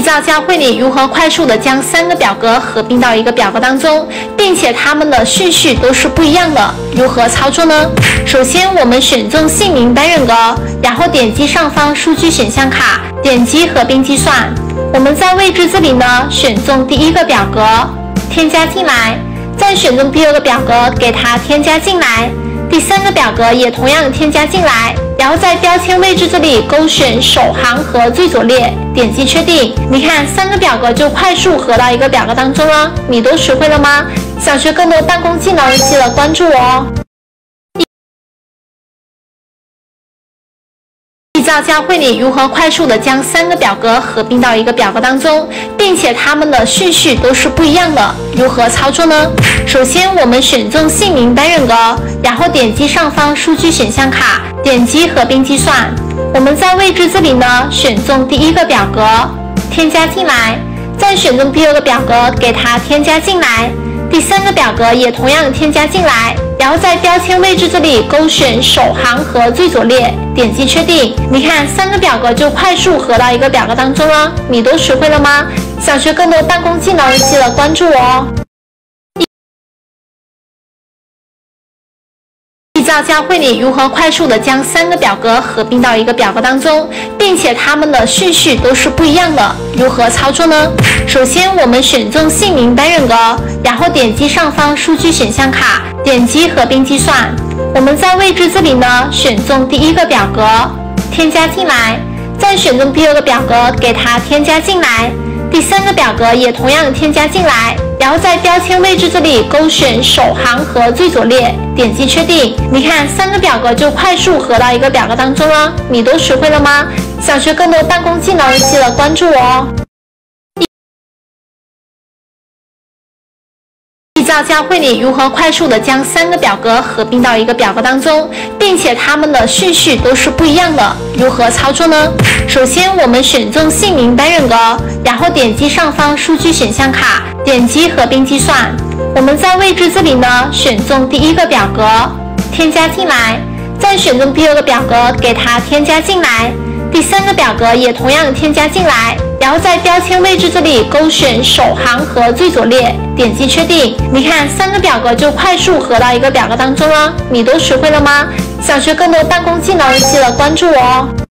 早教会你如何快速的将3个表格合并到一个表格当中，并且它们的顺序都是不一样的。如何操作呢？首先我们选中姓名单元格，然后点击上方数据选项卡，点击合并计算。我们在位置这里呢，选中第一个表格，添加进来，再选中第二个表格，给它添加进来。第3个表格也同样添加进来，然后在标签位置这里勾选首行和最左列，点击确定。你看3个表格就快速合到一个表格当中了，你都学会了吗？想学更多办公技能，记得关注我哦。早教会你如何快速的将3个表格合并到一个表格当中，并且它们的顺序都是不一样的。如何操作呢？首先我们选中姓名单元格，然后点击上方数据选项卡，点击合并计算。我们在位置这里呢，选中第一个表格，添加进来，再选中第二个表格，给它添加进来。第3个表格也同样添加进来，然后在标签位置这里勾选首行和最左列，点击确定。你看3个表格就快速合到一个表格当中了，你都学会了吗？想学更多办公技能，记得关注我哦。早教会你如何快速的将3个表格合并到一个表格当中，并且它们的顺序都是不一样的。如何操作呢？首先我们选中姓名单元格，然后点击上方数据选项卡，点击合并计算。我们在位置这里呢，选中第一个表格，添加进来，再选中第二个表格，给它添加进来。第3个表格也同样添加进来，然后在标签位置这里勾选首行和最左列，点击确定。你看3个表格就快速合到一个表格当中了，你都学会了吗？想学更多办公技能，记得关注我哦。早教会你如何快速的将3个表格合并到一个表格当中，并且它们的顺序都是不一样的。如何操作呢？首先我们选中姓名单元格，然后点击上方数据选项卡，点击合并计算。我们在位置这里呢，选中第一个表格，添加进来，再选中第二个表格，给它添加进来。第3个表格也同样添加进来，然后在标签位置这里勾选首行和最左列，点击确定。你看3个表格就快速合到一个表格当中了，你都学会了吗？想学更多办公技能，记得关注我哦。